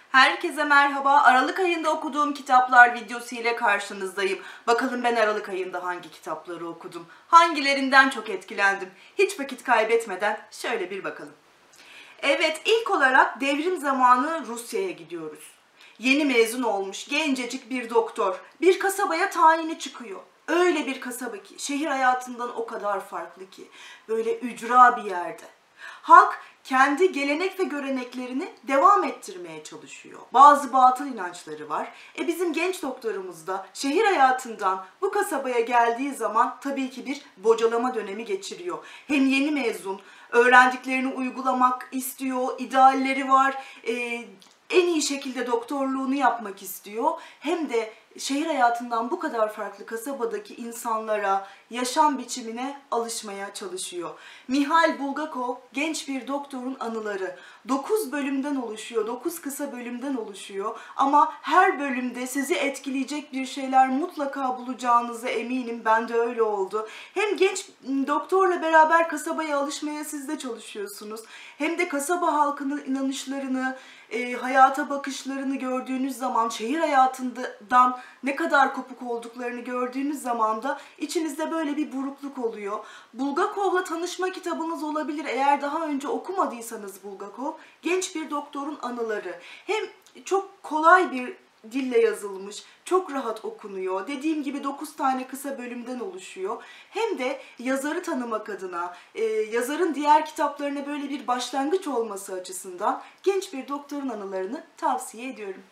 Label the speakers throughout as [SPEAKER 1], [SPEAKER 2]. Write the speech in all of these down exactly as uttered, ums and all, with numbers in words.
[SPEAKER 1] Herkese merhaba. Aralık ayında okuduğum kitaplar videosu ile karşınızdayım. Bakalım ben Aralık ayında hangi kitapları okudum? Hangilerinden çok etkilendim? Hiç vakit kaybetmeden şöyle bir bakalım. Evet, ilk olarak devrim zamanı Rusya'ya gidiyoruz. Yeni mezun olmuş gencecik bir doktor bir kasabaya tayini çıkıyor. Öyle bir kasaba ki şehir hayatından o kadar farklı ki böyle ücra bir yerde. Halk kendi gelenek ve göreneklerini devam ettirmeye çalışıyor. Bazı batıl inançları var. E bizim genç doktorumuz da şehir hayatından bu kasabaya geldiği zaman tabii ki bir bocalama dönemi geçiriyor. Hem yeni mezun, öğrendiklerini uygulamak istiyor, idealleri var, e, en iyi şekilde doktorluğunu yapmak istiyor. Hem de şehir hayatından bu kadar farklı kasabadaki insanlara, yaşam biçimine alışmaya çalışıyor. Mihail Bulgakov, genç bir doktorun anıları. dokuz bölümden oluşuyor, dokuz kısa bölümden oluşuyor. Ama her bölümde sizi etkileyecek bir şeyler mutlaka bulacağınıza eminim. Ben de öyle oldu. Hem genç doktorla beraber kasabaya alışmaya siz de çalışıyorsunuz. Hem de kasaba halkının inanışlarını, e, hayata bakışlarını gördüğünüz zaman, şehir hayatından ne kadar kopuk olduklarını gördüğünüz zaman da içinizde böyle bir burukluk oluyor. Bulgakov'la tanışma kitabınız olabilir. Eğer daha önce okumadıysanız Bulgakov, genç bir doktorun anıları. Hem çok kolay bir dille yazılmış, çok rahat okunuyor. Dediğim gibi dokuz tane kısa bölümden oluşuyor. Hem de yazarı tanımak adına, e, yazarın diğer kitaplarına böyle bir başlangıç olması açısından genç bir doktorun anılarını tavsiye ediyorum.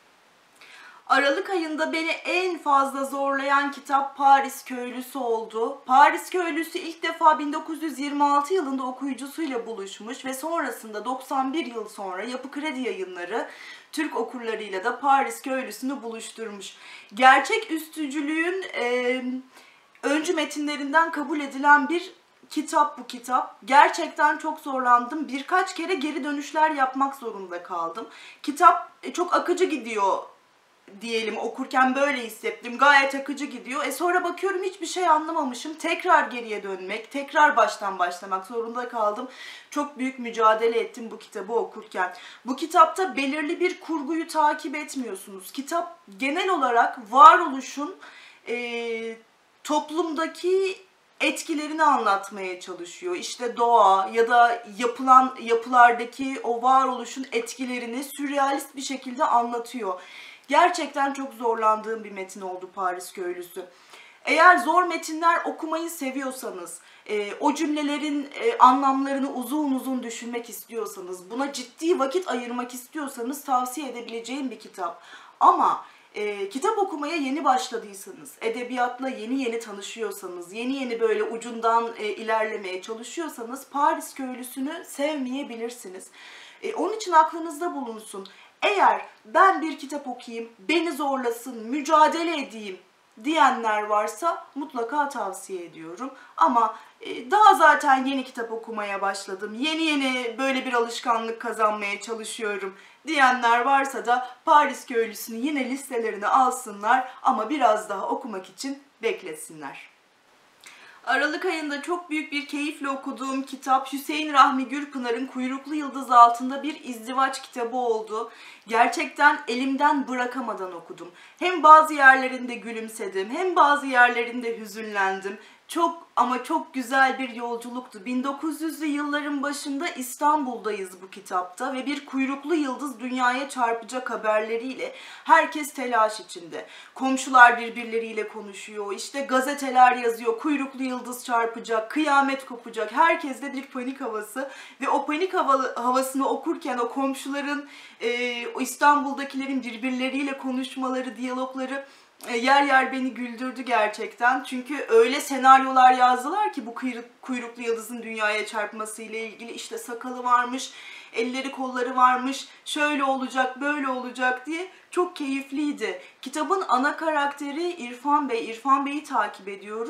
[SPEAKER 1] Aralık ayında beni en fazla zorlayan kitap Paris Köylüsü oldu. Paris Köylüsü ilk defa bin dokuz yüz yirmi altı yılında okuyucusuyla buluşmuş ve sonrasında doksan bir yıl sonra Yapı Kredi Yayınları Türk okurlarıyla da Paris Köylüsü'nü buluşturmuş. Gerçek üstücülüğün e, öncü metinlerinden kabul edilen bir kitap bu kitap. Gerçekten çok zorlandım. Birkaç kere geri dönüşler yapmak zorunda kaldım. Kitap çok akıcı gidiyor diyelim, okurken böyle hissettim. Gayet akıcı gidiyor. E sonra bakıyorum hiçbir şey anlamamışım. Tekrar geriye dönmek, tekrar baştan başlamak zorunda kaldım. Çok büyük mücadele ettim bu kitabı okurken. Bu kitapta belirli bir kurguyu takip etmiyorsunuz. Kitap genel olarak varoluşun e, toplumdaki etkilerini anlatmaya çalışıyor. İşte doğa ya da yapılan yapılardaki o varoluşun etkilerini sürrealist bir şekilde anlatıyor. Gerçekten çok zorlandığım bir metin oldu Paris Köylüsü. Eğer zor metinler okumayı seviyorsanız, e, o cümlelerin e, anlamlarını uzun uzun düşünmek istiyorsanız, buna ciddi vakit ayırmak istiyorsanız tavsiye edebileceğim bir kitap. Ama e, kitap okumaya yeni başladıysanız, edebiyatla yeni yeni tanışıyorsanız, yeni yeni böyle ucundan e, ilerlemeye çalışıyorsanız Paris Köylüsü'nü sevmeyebilirsiniz. E, onun için aklınızda bulunsun. Eğer ben bir kitap okuyayım, beni zorlasın, mücadele edeyim diyenler varsa mutlaka tavsiye ediyorum. Ama daha zaten yeni kitap okumaya başladım, yeni yeni böyle bir alışkanlık kazanmaya çalışıyorum diyenler varsa da Paris Köylüsü'nü yine listelerine alsınlar ama biraz daha okumak için beklesinler. Aralık ayında çok büyük bir keyifle okuduğum kitap Hüseyin Rahmi Gürpınar'ın Kuyruklu Yıldız Altında Bir İzdivaç kitabı oldu. Gerçekten elimden bırakamadan okudum. Hem bazı yerlerinde gülümsedim, hem bazı yerlerinde hüzünlendim. Çok ama çok güzel bir yolculuktu. bin dokuz yüzlü yılların başında İstanbul'dayız bu kitapta ve bir kuyruklu yıldız dünyaya çarpacak haberleriyle herkes telaş içinde. Komşular birbirleriyle konuşuyor, işte gazeteler yazıyor, kuyruklu yıldız çarpacak, kıyamet kopacak. Herkeste bir panik havası ve o panik havalı, havasını okurken o komşuların, e, o İstanbul'dakilerin birbirleriyle konuşmaları, diyalogları yer yer beni güldürdü gerçekten. Çünkü öyle senaryolar yazdılar ki bu kuyruk, kuyruklu yıldızın dünyaya çarpması ile ilgili, işte sakalı varmış, elleri kolları varmış, şöyle olacak, böyle olacak diye çok keyifliydi. Kitabın ana karakteri İrfan Bey. İrfan Bey'i takip ediyoruz.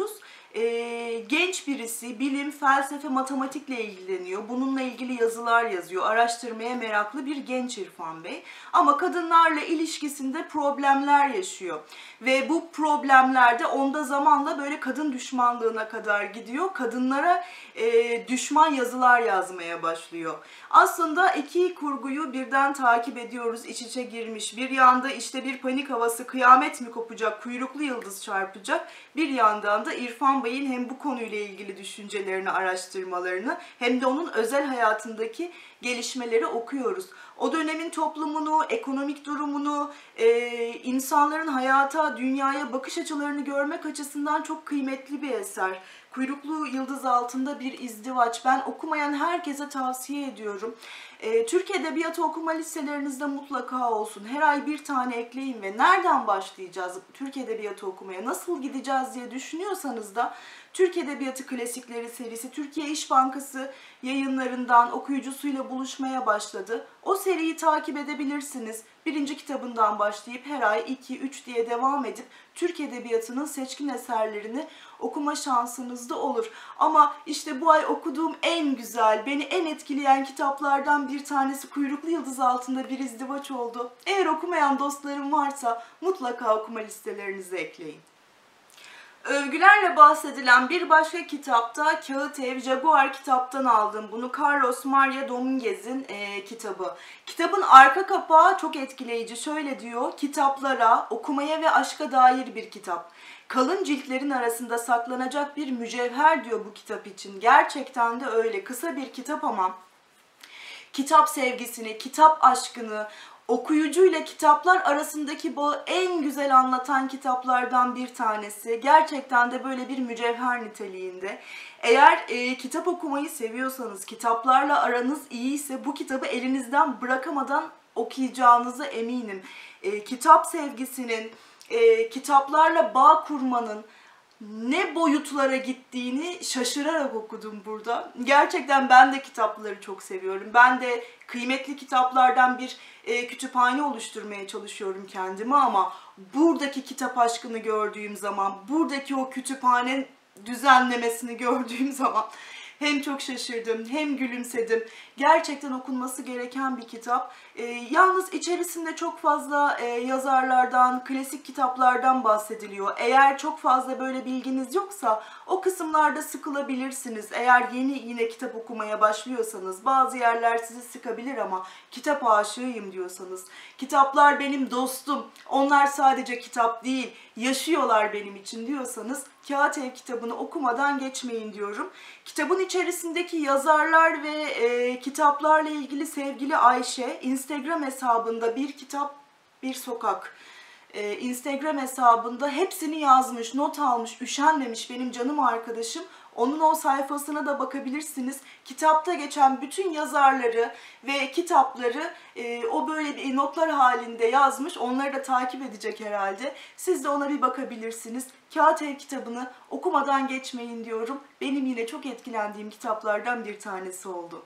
[SPEAKER 1] e, genç birisi, bilim, felsefe, matematikle ilgileniyor. Bununla ilgili yazılar yazıyor. Araştırmaya meraklı bir genç İrfan Bey. Ama kadınlarla ilişkisinde problemler yaşıyor. Ve bu problemlerde onda zamanla böyle kadın düşmanlığına kadar gidiyor. Kadınlara e, düşman yazılar yazmaya başlıyor. Aslında iki kurguyu birden takip ediyoruz, iç içe girmiş. Bir yanda işte bir panik havası, kıyamet mi kopacak, kuyruklu yıldız çarpacak. Bir yandan da İrfan Bey'in hem bu konuyla ilgili düşüncelerini, araştırmalarını hem de onun özel hayatındaki gelişmeleri okuyoruz. O dönemin toplumunu, ekonomik durumunu, e, insanların hayata, dünyaya bakış açılarını görmek açısından çok kıymetli bir eser. Kuyruklu Yıldız Altında Bir İzdivaç. Ben okumayan herkese tavsiye ediyorum. E, Türk Edebiyatı okuma listelerinizde mutlaka olsun. Her ay bir tane ekleyin ve nereden başlayacağız Türk Edebiyatı okumaya, nasıl gideceğiz diye düşünüyorsanız da Türk Edebiyatı Klasikleri serisi Türkiye İş Bankası yayınlarından okuyucusuyla buluşmaya başladı. O seriyi takip edebilirsiniz. Birinci kitabından başlayıp her ay iki üç diye devam edip Türk Edebiyatı'nın seçkin eserlerini okuma şansınız da olur. Ama işte bu ay okuduğum en güzel, beni en etkileyen kitaplardan bir tanesi Kuyruklu Yıldız Altında Bir İzdivaç oldu. Eğer okumayan dostlarım varsa mutlaka okuma listelerinize ekleyin. Övgülerle bahsedilen bir başka kitapta Kağıt Ev, Jaguar kitaptan aldım. Bunu Carlos Maria Dominguez'in e, kitabı. Kitabın arka kapağı çok etkileyici. Şöyle diyor: kitaplara, okumaya ve aşka dair bir kitap. Kalın ciltlerin arasında saklanacak bir mücevher diyor bu kitap için. Gerçekten de öyle. Kısa bir kitap ama kitap sevgisini, kitap aşkını, okuyucuyla kitaplar arasındaki bağı en güzel anlatan kitaplardan bir tanesi. Gerçekten de böyle bir mücevher niteliğinde. Eğer e, kitap okumayı seviyorsanız, kitaplarla aranız iyiyse bu kitabı elinizden bırakamadan okuyacağınıza eminim. E, kitap sevgisinin, e, kitaplarla bağ kurmanın ne boyutlara gittiğini şaşırarak okudum burada. Gerçekten ben de kitapları çok seviyorum. Ben de kıymetli kitaplardan bir e, kütüphane oluşturmaya çalışıyorum kendime ama buradaki kitap aşkını gördüğüm zaman, buradaki o kütüphane düzenlemesini gördüğüm zaman hem çok şaşırdım hem gülümsedim. Gerçekten okunması gereken bir kitap. E, yalnız içerisinde çok fazla e, yazarlardan, klasik kitaplardan bahsediliyor. Eğer çok fazla böyle bilginiz yoksa o kısımlarda sıkılabilirsiniz. Eğer yeni yine kitap okumaya başlıyorsanız, bazı yerler sizi sıkabilir ama kitap aşığıyım diyorsanız, kitaplar benim dostum, onlar sadece kitap değil, yaşıyorlar benim için diyorsanız Kağıt Ev kitabını okumadan geçmeyin diyorum. Kitabın içerisindeki yazarlar ve e, kitaplarla ilgili sevgili Ayşe, Instagram hesabında Bir Kitap Bir Sokak e, Instagram hesabında hepsini yazmış, not almış, üşenmemiş benim canım arkadaşım. Onun o sayfasına da bakabilirsiniz. Kitapta geçen bütün yazarları ve kitapları e, o böyle bir notlar halinde yazmış. Onları da takip edecek herhalde. Siz de ona bir bakabilirsiniz. Kağıt Ev kitabını okumadan geçmeyin diyorum. Benim yine çok etkilendiğim kitaplardan bir tanesi oldu.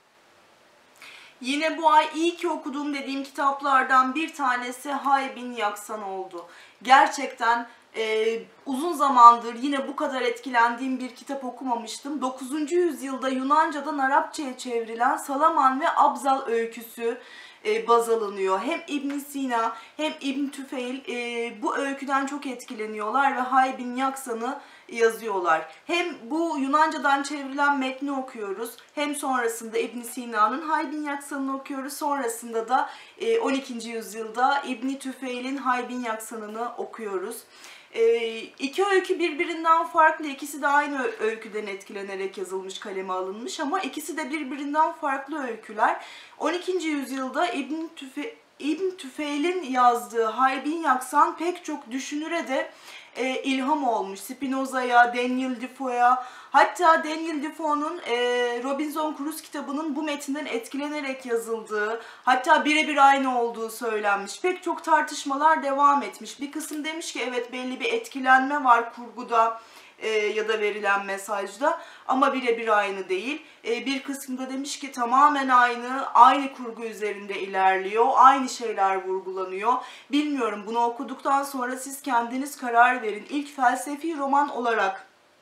[SPEAKER 1] Yine bu ay iyi ki okuduğum dediğim kitaplardan bir tanesi Hay Bin Yaksan oldu. Gerçekten e, uzun zamandır yine bu kadar etkilendiğim bir kitap okumamıştım. dokuzuncu yüzyılda Yunanca'dan Arapça'ya çevrilen Salaman ve Abzal öyküsü e, baz alınıyor. Hem İbn Sina hem İbn Tüfeil e, bu öyküden çok etkileniyorlar ve Hay Bin Yaksan'ı yazıyorlar. Hem bu Yunanca'dan çevrilen metni okuyoruz, hem sonrasında İbn Sina'nın Hay Bin Yaksan'ını okuyoruz. Sonrasında da on ikinci yüzyılda İbn Tüfeil'in Hay Bin Yaksan'ını okuyoruz. E, iki öykü birbirinden farklı, ikisi de aynı öyküden etkilenerek yazılmış, kaleme alınmış ama ikisi de birbirinden farklı öyküler. on ikinci yüzyılda İbn Tüfe İbn Tüfeil'in yazdığı Hay Bin Yaksan pek çok düşünüre de e, ilham olmuş. Spinoza'ya, Daniel Defoe'ya, hatta Daniel Defoe'nun e, Robinson Crusoe kitabının bu metinden etkilenerek yazıldığı, hatta birebir aynı olduğu söylenmiş. Pek çok tartışmalar devam etmiş. Bir kısım demiş ki evet belli bir etkilenme var kurguda e, ya da verilen mesajda ama birebir aynı değil. E, bir kısmında demiş ki tamamen aynı, aynı kurgu üzerinde ilerliyor, aynı şeyler vurgulanıyor. Bilmiyorum, bunu okuduktan sonra siz kendiniz karar verin. İlk felsefi roman olarak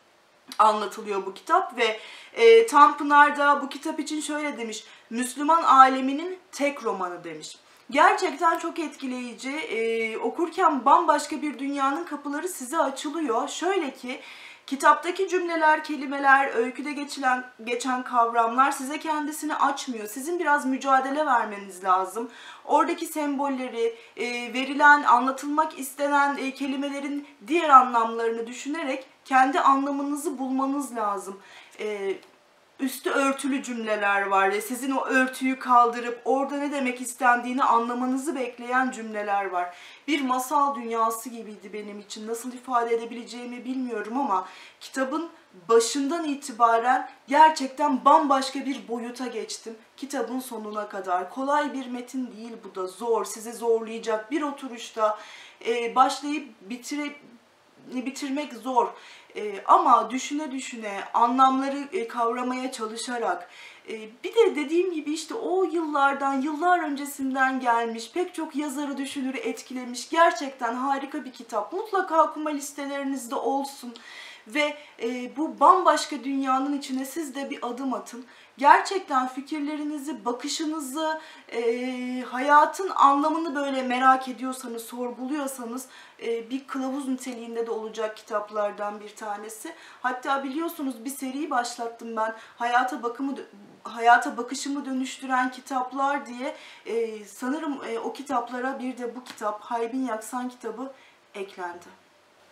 [SPEAKER 1] anlatılıyor bu kitap ve e, Tanpınar da bu kitap için şöyle demiş: Müslüman aleminin tek romanı demiş. Gerçekten çok etkileyici. E, okurken bambaşka bir dünyanın kapıları size açılıyor. Şöyle ki kitaptaki cümleler, kelimeler, öyküde geçilen, geçen kavramlar size kendisini açmıyor. Sizin biraz mücadele vermeniz lazım. Oradaki sembolleri, e, verilen, anlatılmak istenen e, kelimelerin diğer anlamlarını düşünerek kendi anlamınızı bulmanız lazım. E, üstü örtülü cümleler var ve sizin o örtüyü kaldırıp orada ne demek istendiğini anlamanızı bekleyen cümleler var. Bir masal dünyası gibiydi benim için. Nasıl ifade edebileceğimi bilmiyorum ama kitabın başından itibaren gerçekten bambaşka bir boyuta geçtim. Kitabın sonuna kadar. Kolay bir metin değil bu da, zor. Sizi zorlayacak bir oturuşta e, başlayıp bitire, bitirmek zor. Ee, ama düşüne düşüne, anlamları e, kavramaya çalışarak, e, bir de dediğim gibi işte o yıllardan, yıllar öncesinden gelmiş, pek çok yazarı, düşünürü etkilemiş, gerçekten harika bir kitap. Mutlaka okuma listelerinizde olsun ve e, bu bambaşka dünyanın içine siz de bir adım atın. Gerçekten fikirlerinizi, bakışınızı, e, hayatın anlamını böyle merak ediyorsanız, sorguluyorsanız e, bir kılavuz niteliğinde de olacak kitaplardan bir tanesi. Hatta biliyorsunuz bir seri başlattım ben, hayata bakımı, hayata bakışımı dönüştüren kitaplar diye. E, sanırım e, o kitaplara bir de bu kitap, Haybin Yaksan kitabı eklendi.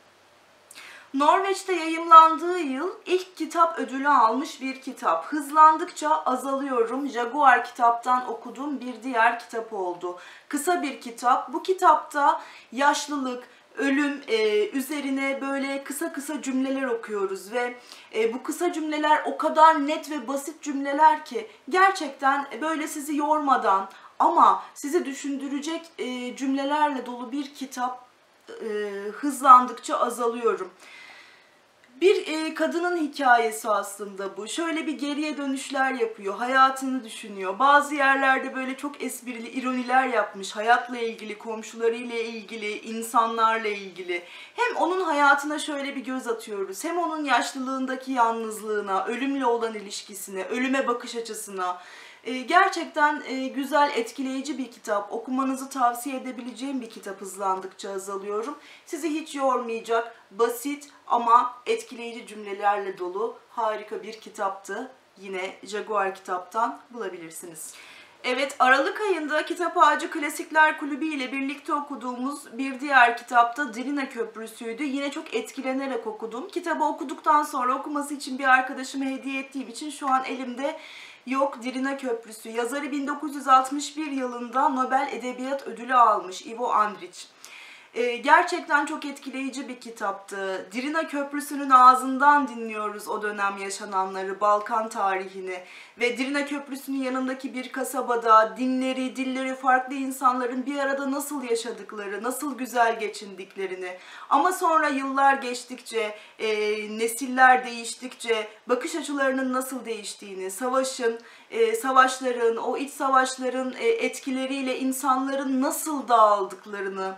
[SPEAKER 1] Norveç'te yayımlandığı yıl ilk kitap ödülü almış bir kitap. Hızlandıkça azalıyorum. Jaguar kitaptan okuduğum bir diğer kitap oldu. Kısa bir kitap. Bu kitapta yaşlılık, ölüm e, üzerine böyle kısa kısa cümleler okuyoruz ve e, bu kısa cümleler o kadar net ve basit cümleler ki gerçekten böyle sizi yormadan ama sizi düşündürecek e, cümlelerle dolu bir kitap. E, hızlandıkça azalıyorum. Bir e, kadının hikayesi aslında bu. Şöyle bir geriye dönüşler yapıyor, hayatını düşünüyor. Bazı yerlerde böyle çok esprili ironiler yapmış. Hayatla ilgili, komşularıyla ilgili, insanlarla ilgili. Hem onun hayatına şöyle bir göz atıyoruz. Hem onun yaşlılığındaki yalnızlığına, ölümle olan ilişkisine, ölüme bakış açısına. E, gerçekten e, güzel, etkileyici bir kitap. Okumanızı tavsiye edebileceğim bir kitap. Hızlandıkça azalıyorum. Sizi hiç yormayacak, basit ama etkileyici cümlelerle dolu harika bir kitaptı. Yine Jaguar kitaptan bulabilirsiniz. Evet, Aralık ayında Kitap Ağacı Klasikler Kulübü ile birlikte okuduğumuz bir diğer kitap da Drina Köprüsü'ydü. Yine çok etkilenerek okudum. Kitabı okuduktan sonra okuması için bir arkadaşıma hediye ettiğim için şu an elimde yok. Drina Köprüsü. Yazarı bin dokuz yüz altmış bir yılında Nobel Edebiyat Ödülü almış Ivo Andrić. Ee, gerçekten çok etkileyici bir kitaptı. Drina Köprüsü'nün ağzından dinliyoruz o dönem yaşananları, Balkan tarihini ve Drina Köprüsü'nün yanındaki bir kasabada dinleri, dilleri farklı insanların bir arada nasıl yaşadıkları, nasıl güzel geçindiklerini ama sonra yıllar geçtikçe, e, nesiller değiştikçe bakış açılarının nasıl değiştiğini, savaşın, e, savaşların, o iç savaşların e, etkileriyle insanların nasıl dağıldıklarını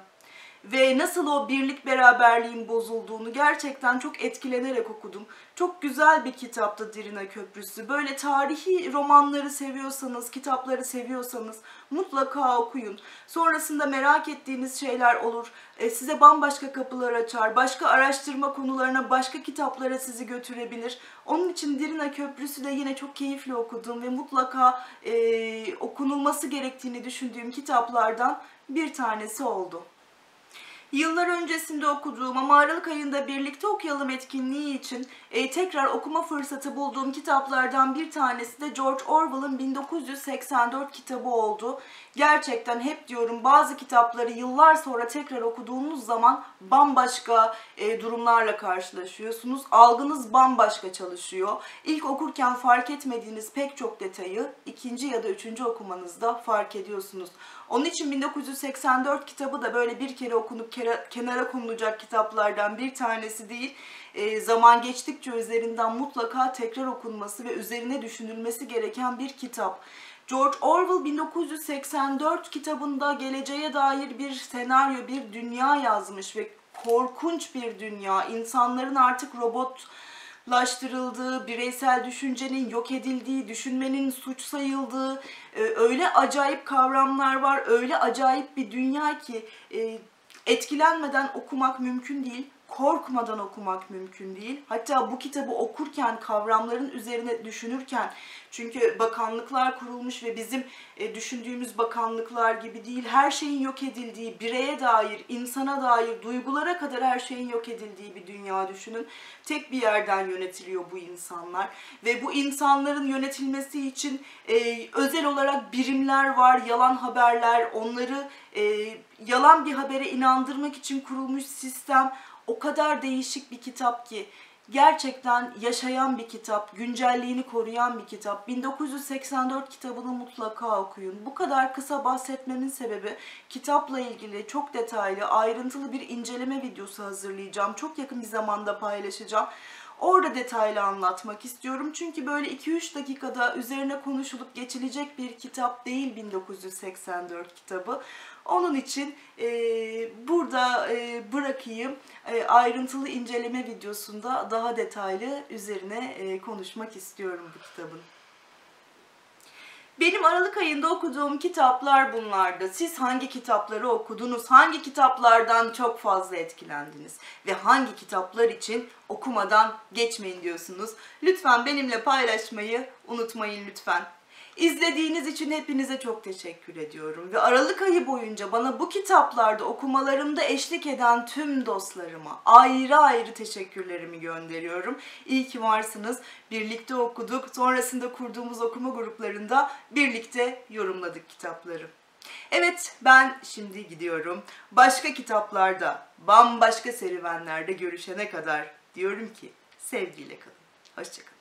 [SPEAKER 1] ve nasıl o birlik beraberliğin bozulduğunu gerçekten çok etkilenerek okudum. Çok güzel bir kitaptı Drina Köprüsü. Böyle tarihi romanları seviyorsanız, kitapları seviyorsanız mutlaka okuyun. Sonrasında merak ettiğiniz şeyler olur. E, size bambaşka kapılar açar. Başka araştırma konularına, başka kitaplara sizi götürebilir. Onun için Drina Köprüsü de yine çok keyifli okudum ve mutlaka e, okunulması gerektiğini düşündüğüm kitaplardan bir tanesi oldu. Yıllar öncesinde okuduğum ama Aralık ayında birlikte okuyalım etkinliği için e, tekrar okuma fırsatı bulduğum kitaplardan bir tanesi de George Orwell'ın bin dokuz yüz seksen dört kitabı oldu. Gerçekten hep diyorum, bazı kitapları yıllar sonra tekrar okuduğunuz zaman bambaşka e, durumlarla karşılaşıyorsunuz. Algınız bambaşka çalışıyor. İlk okurken fark etmediğiniz pek çok detayı ikinci ya da üçüncü okumanızda fark ediyorsunuz. Onun için bin dokuz yüz seksen dört kitabı da böyle bir kere okunup kenara konulacak kitaplardan bir tanesi değil. E, zaman geçtikçe üzerinden mutlaka tekrar okunması ve üzerine düşünülmesi gereken bir kitap. George Orwell bin dokuz yüz seksen dört kitabında geleceğe dair bir senaryo, bir dünya yazmış ve korkunç bir dünya. İnsanların artık robot kutuplaştırıldığı, bireysel düşüncenin yok edildiği, düşünmenin suç sayıldığı e, öyle acayip kavramlar var, öyle acayip bir dünya ki e, etkilenmeden okumak mümkün değil. Korkmadan okumak mümkün değil. Hatta bu kitabı okurken, kavramların üzerine düşünürken, çünkü bakanlıklar kurulmuş ve bizim e, düşündüğümüz bakanlıklar gibi değil, her şeyin yok edildiği, bireye dair, insana dair, duygulara kadar her şeyin yok edildiği bir dünya düşünün. Tek bir yerden yönetiliyor bu insanlar ve bu insanların yönetilmesi için e, özel olarak birimler var, yalan haberler, onları e, yalan bir habere inandırmak için kurulmuş sistem. O kadar değişik bir kitap ki, gerçekten yaşayan bir kitap, güncelliğini koruyan bir kitap. bin dokuz yüz seksen dört kitabını mutlaka okuyun. Bu kadar kısa bahsetmemin sebebi, kitapla ilgili çok detaylı, ayrıntılı bir inceleme videosu hazırlayacağım. Çok yakın bir zamanda paylaşacağım. Orada detaylı anlatmak istiyorum. Çünkü böyle iki üç dakikada üzerine konuşulup geçilecek bir kitap değil bin dokuz yüz seksen dört kitabı. Onun için e, burada e, bırakayım. E, ayrıntılı inceleme videosunda daha detaylı üzerine e, konuşmak istiyorum bu kitabın. Benim Aralık ayında okuduğum kitaplar bunlardı. Siz hangi kitapları okudunuz? Hangi kitaplardan çok fazla etkilendiniz? Ve hangi kitaplar için okumadan geçmeyin diyorsunuz? Lütfen benimle paylaşmayı unutmayın lütfen. İzlediğiniz için hepinize çok teşekkür ediyorum. Ve Aralık ayı boyunca bana bu kitaplarda okumalarımda eşlik eden tüm dostlarıma ayrı ayrı teşekkürlerimi gönderiyorum. İyi ki varsınız. Birlikte okuduk. Sonrasında kurduğumuz okuma gruplarında birlikte yorumladık kitapları. Evet, ben şimdi gidiyorum. Başka kitaplarda, bambaşka serüvenlerde görüşene kadar diyorum ki sevgiyle kalın. Hoşça kalın.